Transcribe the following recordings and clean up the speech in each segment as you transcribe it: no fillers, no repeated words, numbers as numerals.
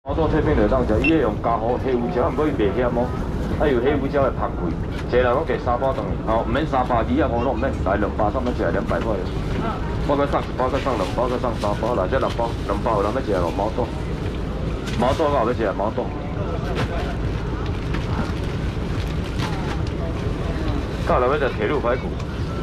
好多切片就当食，伊个用加好黑胡椒，毋过伊袂咸哦，啊有黑胡椒的香贵。一个人拢加3包等于，好，唔免3包，2啊5拢唔免，来2包上面起来200块。我搁送1包，搁送2包，搁送3包，来这2包有人要食无？毛豆，毛豆我要食毛豆。到人要食铁路排骨，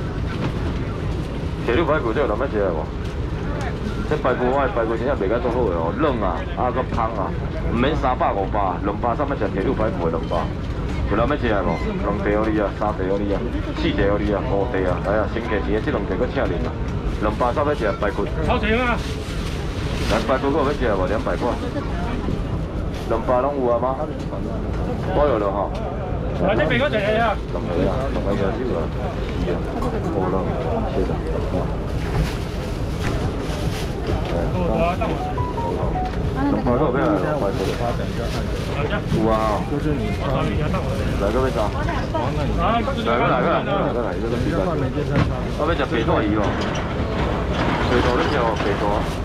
铁路排骨这有人要食无？这排骨真正袂甲做好的哦，软啊，啊搁香啊，唔免3包5包，2包上面食铁路排骨的2包。有人要食无？2地予你啊，3地予你啊，4地予你啊，5地啊，来啊，先价钱这2地搁请恁啊。2包上要食排骨。超钱啊！来排骨搁要食无？200块。2包拢有啊吗？都有了哈。来这边搁一个啊。2个啊，2个要少啊，是啊，好了，谢谢。2包够咩啊？排骨。有啊，就是你来个咩啥？来个，这个比较。我要食肥带鱼哦，肥带你食哦，肥带。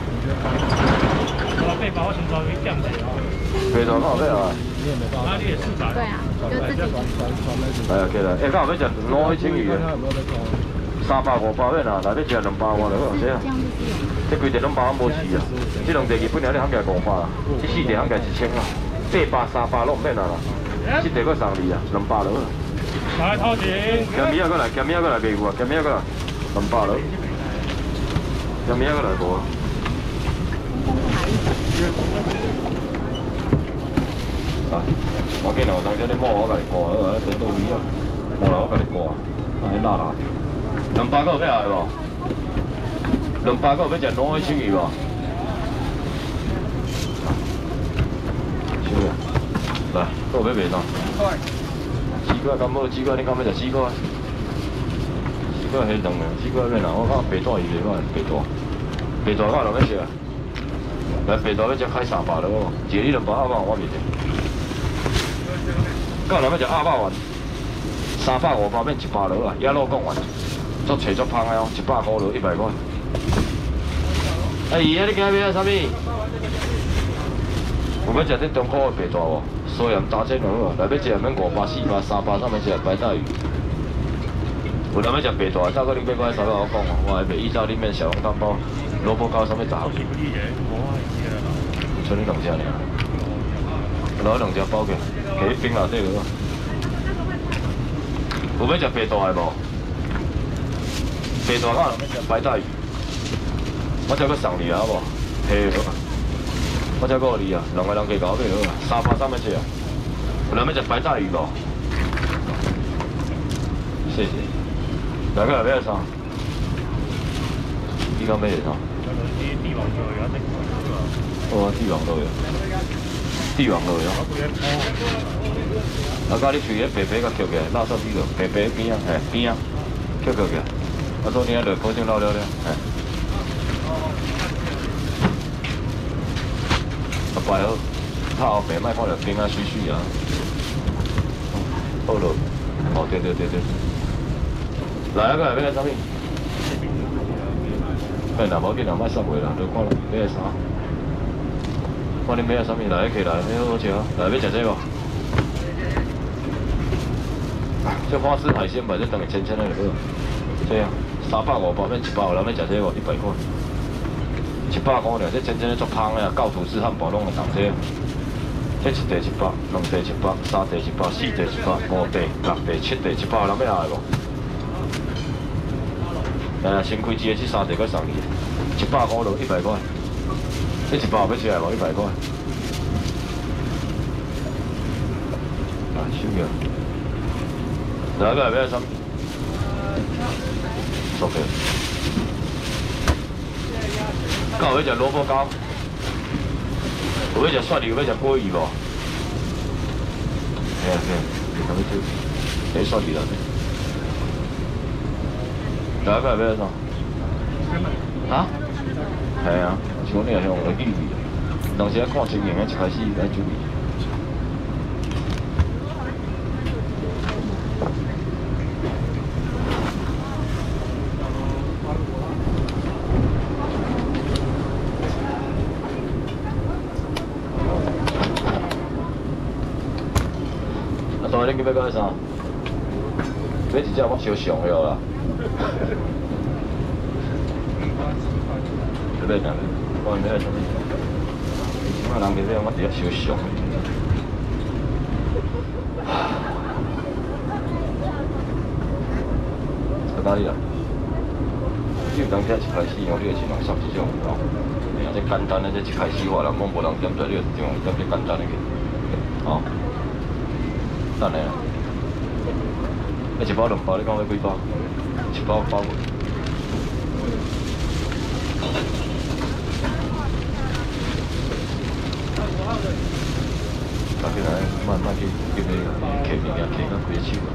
我背包我先抓鱼点的哦。肥带我要啊。哪里也是吧？对啊，就自己。来啊，起来！哎，刚好要食卤海青鱼的，3包5包咩啦？来要食2包我就好些啊。这规地拢包无齐啊，这2地日本人咧喊起来500啦，这4地喊起来1000啦，8包3包拢唔免啦啦，这地搁送你啊，200落。来掏钱。咸米啊，过来，咸米啊，过来，袂有啊，咸米啊，过来，200落。咸米啊，过来无。啊，我见到当初你摸我家己挂，我等到鱼啊，摸来我家己挂，啊，你拉拉。200个要来无？200个要食卤海青鱼无？收啊！来，我要卖啥？鸡块敢无？鸡块你敢要食鸡块？鸡块迄两个，鸡块咩啦？我讲白带鱼袂歹，白带，白带我人要食。来，白带要食开300了哦，一个你200阿爸我袂食。个人要食阿爸丸，300、500变100了啊，野肉讲丸，足脆足香的哦，100块了100块。阿姨啊，你今日要啥物？有要食这中国的白带无？苏盐炸煎就好啊，来要食免5包、4包、3包，上面食白带鱼。有人要食白带，再搁你买过来3包我讲哦，我还卖意大利面、小笼汤包、萝卜糕，啥物杂。剩你2只尔，拿2只包起，摕去冰内底落。有要食白带的无？白带我人要食白带鱼。我再搁送你啊，好无？嘿，我再搁予你啊，2个人加搞买好啊，3包300只啊。有人要食白带鱼无？谢谢。来个要啥？你讲要啥？帝王肉有啊，哦，帝王肉有，帝王肉有。啊，甲你喙迄白白甲翘起来，垃圾鱼肉，白白边啊，嘿边啊，翘起来。啊，昨天落保证捞了，嘿。啊，摆好，拍后面莫看到边啊水水啊。好了，哦，对。来啊，个要啥物？哎，那无紧啦，莫送回啦，就看啦，要啥？看你要啥物来起来，你好食啊！来要食这个？这花枝海鲜吧，这等于浅浅的就好。这样，300、500变100，有人要食这个100块。100块了，这浅浅的足香的啊，高吐司汉堡拢会当这。这1地100，2地100，3地100，4地100，5地、6地、7地100，有人要来无？来，先开机的这3地搁送你，100块就100块。这1包要吃来无？100块。啊，收了。来个要啥物？收起。有要食萝卜糕？有要食蒜鱼？有要食鲑鱼无？嘿，啥物煮？诶，蒜鱼啦。来个要啥？啊？系啊，像你啊，向来记味，当时啊看情形啊，一开始来注意。 啊，你今要讲啥？买一只我烧上了啦。这边讲，我买什么？即摆人袂买，我直接烧上。在哪里啊？你有当时一开始哦，你就尽量送这种哦。这简单的，这一开始话人讲无人点做，你就尽量点这简单的去。哦。等下。一包两包，你讲要几包？一包包。大家来慢慢去叫你摕物件，摕到规手啊！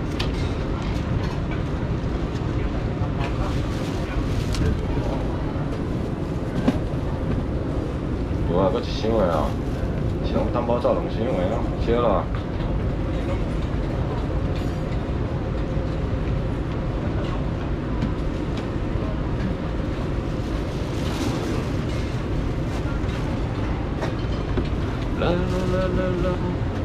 有啊，搁一箱的啊，是用担保造2箱的啊，少啦。啦啦啦啦啦。